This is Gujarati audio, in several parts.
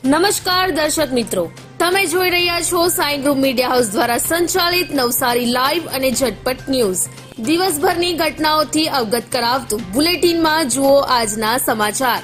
નમસ્કાર દર્શક મિત્રો, તમે જોઈ રહ્યા છો સાઈ ગ્રુપ મીડિયા હાઉસ દ્વારા સંચાલિત નવસારી લાઈવ અને ઝટપટ ન્યૂઝ. દિવસભરની ઘટનાઓથી અવગત કરાવતું બુલેટિનમાં જુઓ આજના સમાચાર.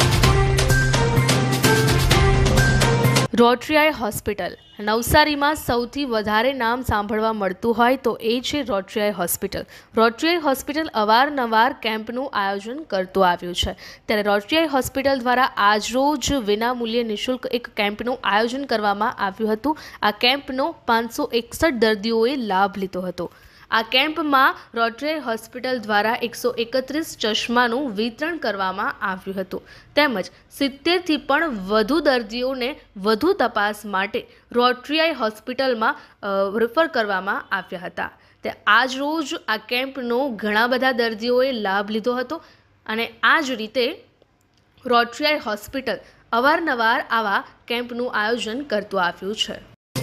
રોટરી આઈ હોસ્પિટલ નવસારીમાં સૌથી વધારે નામ સાંભળવા મળતું હોય તો એ છે rotary eye hospital. Rotary eye hospital અવારનવાર કેમ્પનું આયોજન કરતું આવ્યું છે. ત્યારે રોટરી આઈ હોસ્પિટલ દ્વારા આજરોજ વિનામૂલ્યે નિઃશુલ્ક એક કેમ્પનું આયોજન કરવામાં આવ્યું હતું. આ કેમ્પનો 561 દર્દીઓએ લાભ લીધો હતો. આ કેમ્પમાં રોટરી આઈ હોસ્પિટલ દ્વારા 131 ચશ્માનું વિતરણ કરવામાં આવ્યું હતું. તેમજ 70થી પણ વધુ દર્દીઓને વધુ તપાસ માટે રોટરી આઈ હોસ્પિટલમાં રેફર કરવામાં આવ્યા હતા. તે આજ રોજ આ કેમ્પનો ઘણા બધા દર્દીઓએ લાભ લીધો હતો અને આ જ રીતે રોટરી આઈ હોસ્પિટલ અવારનવાર આવા કેમ્પનું આયોજન કરતું આવ્યું છે.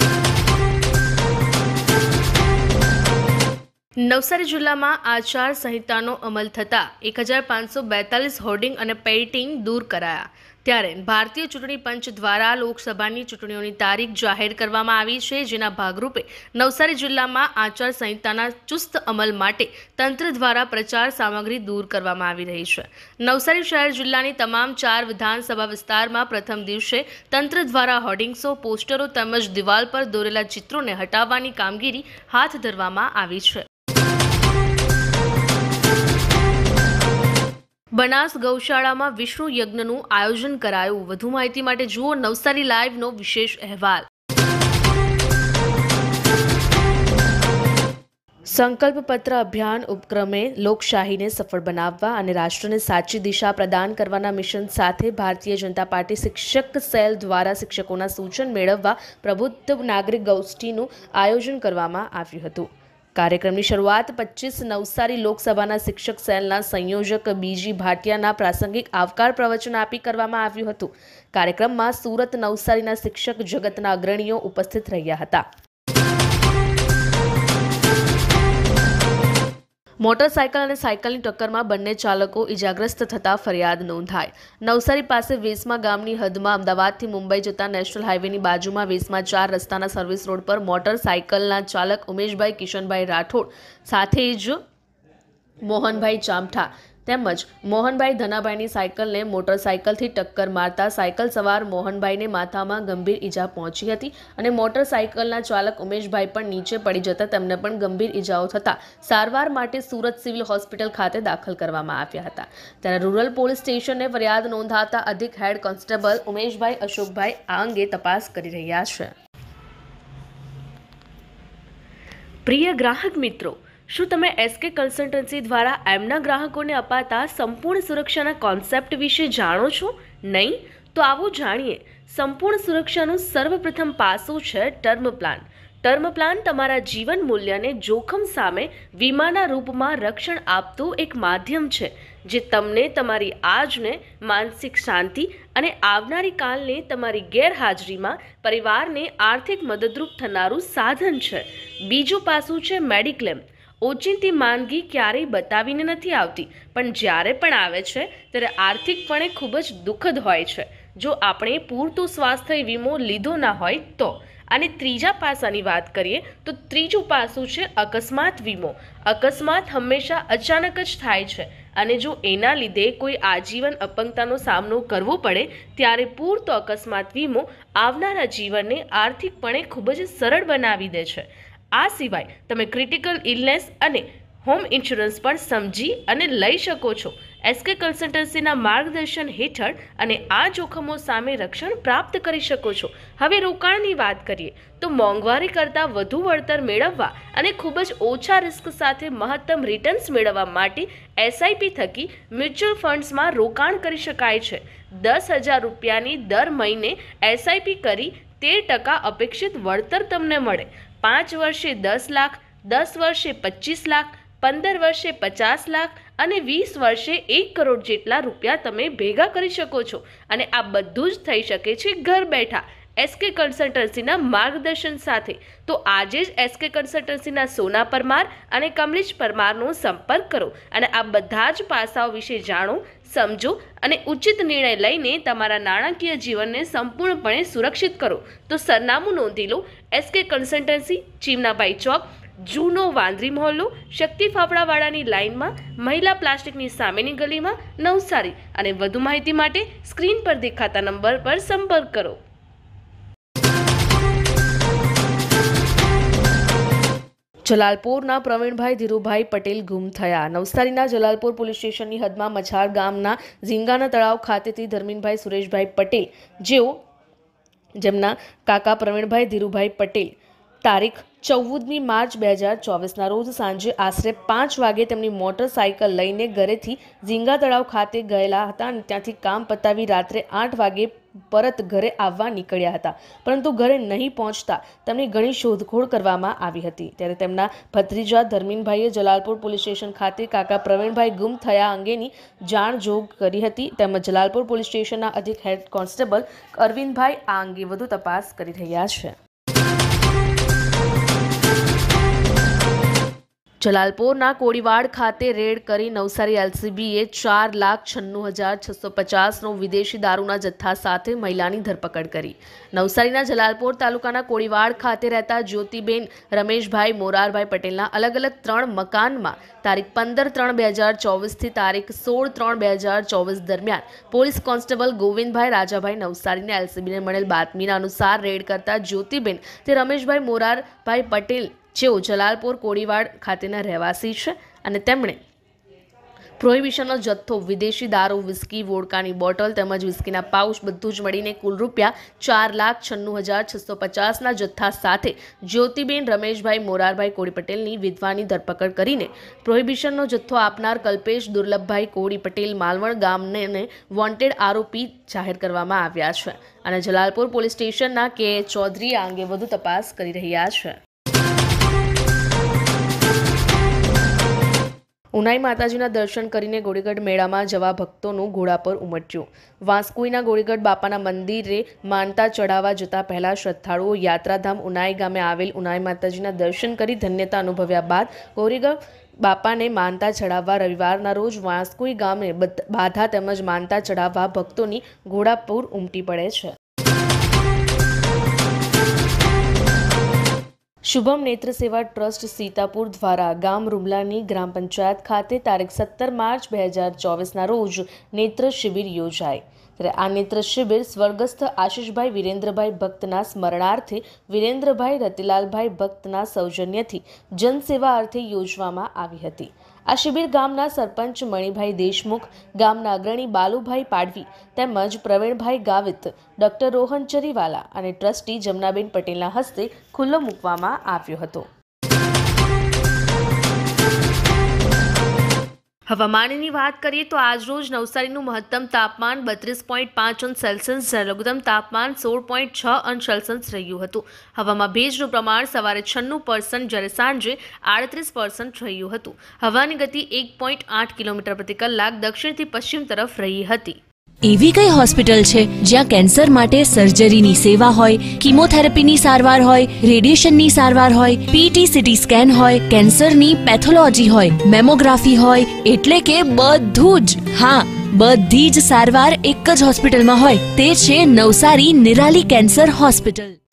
નવસારી જિલ્લામાં આચાર સંહિતાનો અમલ થતાં 1542 હોર્ડિંગ અને પેઇન્ટિંગ દૂર કરાયા. ત્યારે ભારતીય ચૂંટણી પંચ દ્વારા લોકસભાની ચૂંટણીઓની તારીખ જાહેર કરવામાં આવી છે, જેના ભાગરૂપે નવસારી જિલ્લામાં આચાર સંહિતાના ચુસ્ત અમલ માટે તંત્ર દ્વારા પ્રચાર સામગ્રી દૂર કરવામાં આવી રહી છે. નવસારી શહેર જિલ્લાની તમામ 4 વિધાનસભા વિસ્તારમાં પ્રથમ દિવસે તંત્ર દ્વારા હોર્ડિંગ્સો, પોસ્ટરો તેમજ દિવાલ પર દોરેલા ચિત્રોને હટાવવાની કામગીરી હાથ ધરવામાં આવી છે. બનાસ ગૌશાળામાં વિષ્ણુ યજ્ઞનું આયોજન કરાયું. વધુ માહિતી માટે જુઓ નવસારી લાઈવનો વિશેષ અહેવાલ. સંકલ્પ પત્ર અભિયાન ઉપક્રમે લોકશાહીને સફળ બનાવવા અને રાષ્ટ્રને સાચી દિશા પ્રદાન કરવાના મિશન સાથે ભારતીય જનતા પાર્ટી શિક્ષક સેલ દ્વારા શિક્ષકોના સૂચન મેળવવા પ્રબુદ્ધ નાગરિક ગોષ્ઠીનું આયોજન કરવામાં આવ્યું હતું. કાર્યક્રમની શરૂઆત 25 નવસારી લોકસભાના શિક્ષક સેલના સંયોજક બીજી ભાટિયાના પ્રાસંગિક આવકાર પ્રવચન આપી કરવામાં આવ્યું હતું. કાર્યક્રમમાં સુરત, નવસારીના શિક્ષક જગતના અગ્રણીઓ ઉપસ્થિત રહ્યા હતા. મોટરસાયકલ અને સાયકલની ટક્કરમાં બંને ચાલકો ઇજાગ્રસ્ત થતા ફરિયાદ નોંધાઈ. નવસારી પાસે વેસમા ગામની હદમાં અમદાવાદથી મુંબઈ જતા નેશનલ હાઈવેની બાજુમાં વેસમા 4 રસ્તાના સર્વિસ રોડ પર મોટરસાયકલના ચાલક ઉમેશભાઈ કિશનભાઈ રાઠોડ સાથે જ મોહનભાઈ ચામઠા તેમજ મોહનભાઈ ધનાભાઈની સાયકલને મોટરસાયકલથી ટક્કર મારતા સાયકલ સવાર મોહનભાઈને માથામાં ગંભીર ઈજા પહોંચી હતી અને મોટરસાયકલના ચાલક ઉમેશભાઈ પણ નીચે પડી જતા તેમને પણ ગંભીર ઈજાઓ થતા સારવાર માટે સુરત સિવિલ હોસ્પિટલ ખાતે દાખલ કરવામાં આવ્યા હતા. ત્યારે રૂરલ પોલીસ સ્ટેશને ફરિયાદ નોંધાતા અધિક હેડ કોન્સ્ટેબલ ઉમેશભાઈ અશોકભાઈ આ અંગે તપાસ કરી રહ્યા છે. પ્રિય ગ્રાહક મિત્રો, શું તમે એસકે કન્સલ્ટન્સી દ્વારા એમના ગ્રાહકોને અપાતા સંપૂર્ણ સુરક્ષાના કોન્સેપ્ટ વિશે જાણો છો? નહીં? તો આવો જાણીએ. સંપૂર્ણ સુરક્ષાનું સર્વપ્રથમ પાસું છે ટર્મ પ્લાન. ટર્મ પ્લાન તમારા જીવન મૂલ્યને જોખમ સામે વીમાના રૂપમાં રક્ષણ આપતું એક માધ્યમ છે, જે તમને તમારી આજને માનસિક શાંતિ અને આવનારી કાલને તમારી ગેરહાજરીમાં પરિવારને આર્થિક મદદરૂપ થનારું સાધન છે. બીજું પાસું છે મેડિક્લેમ. ઓચિંતી માંદગી ક્યારેય બતાવીને નથી આવતી, પણ જ્યારે પણ આવે છે ત્યારે આર્થિકપણે ખૂબ જ દુઃખદ હોય છે જો આપણે પૂરતું સ્વાસ્થ્ય વીમો લીધો ના હોય તો. અને ત્રીજા પાસાની વાત કરીએ તો ત્રીજું પાસું છે અકસ્માત વીમો. અકસ્માત હંમેશા અચાનક જ થાય છે અને જો એના લીધે કોઈ આજીવન અપંગતાનો સામનો કરવો પડે ત્યારે પૂરતો અકસ્માત વીમો આવનારા જીવનને આર્થિકપણે ખૂબ જ સરળ બનાવી દે છે. આ સિવાય તમે ક્રિટિકલ ઇલનેસ અને હોમ ઇન્સ્યોરન્સ પણ સમજી અને લઈ શકો છો. એસકે કન્સલ્ટન્સીના માર્ગદર્શન હેઠળ અને આ જોખમો સામે રક્ષણ પ્રાપ્ત કરી શકો છો. હવે રોકાણની વાત કરીએ તો મોંઘવારી કરતાં વધુ વળતર મેળવવા અને ખૂબ જ ઓછા રિસ્ક સાથે મહત્તમ રિટર્ન્સ મેળવવા માટે એસઆઈપી થકી મ્યુચ્યુઅલ ફંડ્સમાં રોકાણ કરી શકાય છે. 10,000 રૂપિયાની દર મહિને એસઆઈપી કરી 13% અપેક્ષિત વળતર તમને મળે. 5 વર્ષે 10 લાખ, 10 વર્ષે 25 લાખ, 15 વર્ષે 50 લાખ અને 20 વર્ષે 1 કરોડ જેટલા રૂપિયા તમે ભેગા કરી શકો છો. અને આ બધું જ થઈ શકે છે ઘર બેઠા. એસકે કન્સલ્ટન્સીના માર્ગદર્શન સાથે. તો આજે જ એસકે કન્સલ્ટન્સીના સોના પરમાર અને કમલેશ પરમારનો સંપર્ક કરો અને આ બધા જ પાસાઓ વિશે જાણો, સમજો અને ઉચિત નિર્ણય લઈને તમારા નાણાકીય જીવનને સંપૂર્ણપણે સુરક્ષિત કરો. તો સરનામું નોંધી લો. એસકે કન્સલ્ટન્સી, ચીમનાભાઈ ચોક, જૂનો વાંદરી મહોલ્લો, શક્તિ ફાફડાવાળાની લાઇનમાં, મહિલા પ્લાસ્ટિકની સામેની ગલીમાં, નવસારી. અને વધુ માહિતી માટે સ્ક્રીન પર દેખાતા નંબર પર સંપર્ક કરો. જલાલપોરના પ્રવીણભાઈ ધીરુભાઈ પટેલ ગુમ થયા. નવસારીના જલાલપોર પોલીસ સ્ટેશનની હદમાં મછાર ગામના ઝીંગાના તળાવ ખાતેથી ધર્મીનભાઈ સુરેશભાઈ પટેલ, જેમના કાકા પ્રવીણભાઈ ધીરુભાઈ પટેલ તારીખ 14મી માર્ચ 2024ના રોજ સાંજે આશરે 5 વાગે તેમની મોટરસાઇકલ લઈને ઘરેથી ઝીંગા તળાવ ખાતે ગયેલા હતા અને ત્યાંથી કામ પતાવી રાત્રે 8 વાગે પરત ઘરે આવવા નીકળ્યા હતા, પરંતુ ઘરે નહીં પહોંચતા તેમની ઘણી શોધખોળ કરવામાં આવી હતી. ત્યારે તેમના ભત્રીજા ધર્મીનભાઈએ જલાલપોર પોલીસ સ્ટેશન ખાતે કાકા પ્રવીણભાઈ ગુમ થયા અંગેની જાણ જોગ કરી હતી. તેમજ જલાલપોર પોલીસ સ્ટેશનના અધિક હેડ કોન્સ્ટેબલ અરવિંદભાઈ આ અંગે વધુ તપાસ કરી રહ્યા છે. જલાલપોરના કોડીવાડ ખાતે રેડ કરી નવસારી એલસીબીએ 4,96,650નો વિદેશી દારૂના જથ્થા સાથે મહિલાની ધરપકડ કરી. નવસારીના જલાલપોર તાલુકાના કોડીવાડ ખાતે રહેતા જ્યોતિબેન રમેશભાઈ મોરારભાઈ પટેલના અલગ અલગ 3 મકાનમાં તારીખ 15/3/2024થી તારીખ 16/3/2024 દરમિયાન પોલીસ કોન્સ્ટેબલ ગોવિંદભાઈ રાજાભાઈ નવસારીને એલસીબીને મળેલ બાતમીના અનુસાર રેડ કરતા જ્યોતિબેન તે રમેશભાઈ મોરારભાઈ પટેલ, જેઓ જલાલપોર કોડીવાડ ખાતેના રહેવાસી છે અને તેમણે પ્રોહિબિશનનો જથ્થો, વિદેશી દારૂ, વિસ્કી, વોડકાની બોટલ તેમજ વિસ્કીના પાઉચ બધું જ મળીને કુલ રૂપિયા 4,96,650ના જથ્થા સાથે જ્યોતિબેન રમેશભાઈ મોરારભાઈ કોડી પટેલની વિધવાની ધરપકડ કરીને પ્રોહિબિશનનો જથ્થો આપનાર કલ્પેશ દુર્લભભાઈ કોડી પટેલ માલવણ ગામને વોન્ટેડ આરોપી જાહેર કરવામાં આવ્યા છે અને જલાલપોર પોલીસ સ્ટેશનના કે ચૌધરી આ અંગે વધુ તપાસ કરી રહ્યા છે. ઉનાઈ માતાજીના દર્શન કરીને ગોળીગઢ મેળામાં જવા ભક્તોનું ઘોડાપુર ઉમટ્યું. વાંસકુઈના ગોળીગઢ બાપાના મંદિરે માનતા ચઢાવવા જતા પહેલા શ્રદ્ધાળુઓ યાત્રાધામ ઉનાઈ ગામે આવેલ ઉનાઈ માતાજીના દર્શન કરી ધન્યતા અનુભવ્યા બાદ ગોળીગઢ બાપાને માનતા ચઢાવવા રવિવારના રોજ વાંસકુઈ ગામે બાધા તેમજ માનતા ચઢાવવા ભક્તોની ઘોડાપુર ઉમટી પડે છે. શુભમ નેત્ર સેવા ટ્રસ્ટ સીતાપુર દ્વારા ગામ રૂમલાની ગ્રામ પંચાયત ખાતે તારીખ 17 માર્ચ 2024ના રોજ નેત્ર શિબિર યોજાઈ. ત્યારે આ નેત્ર શિબિર સ્વર્ગસ્થ આશીષભાઈ વિરેન્દ્રભાઈ ભક્તના સ્મરણાર્થે વિરેન્દ્રભાઈ રતિલાલભાઈ ભક્તના સૌજન્યથી જનસેવા અર્થે યોજવામાં આવી હતી. આ શિબિર ગામના સરપંચ મણિભાઈ દેશમુખ, ગામના અગ્રણી બાલુભાઈ પાડવી તેમજ પ્રવીણભાઈ ગાવિત, ડોક્ટર રોહન ચરીવાલા અને ટ્રસ્ટી જમનાબેન પટેલના હસ્તે ખુલ્લો મૂકવામાં આવ્યો હતો. હવામાનની વાત કરીએ તો આજરોજ નવસારીનું મહત્તમ તાપમાન 32.5 °C, લઘુત્તમ તાપમાન 16.6 °C રહ્યું હતું. હવામાં ભેજનું પ્રમાણ સવારે 96% જ્યારે સાંજે 38% રહ્યું હતું. હવાની ગતિ 1.8 કિલોમીટર પ્રતિ કલાક દક્ષિણથી પશ્ચિમ તરફ રહી હતી. એવી કઈ હોસ્પિટલ છે જ્યાં કેન્સર માટે સર્જરીની સેવા હોય, કીમોથેરાપીની સારવાર હોય, રેડિયેશનની સારવાર હોય, પીટી સીટી સ્કેન હોય, કેન્સરની પેથોલોજી હોય, મેમોગ્રાફી હોય, એટલે કે બધું જ. હા, બધી જ સારવાર એક જ હોસ્પિટલમાં હોય. તે છે નવસારી નિરાલી કેન્સર હોસ્પિટલ.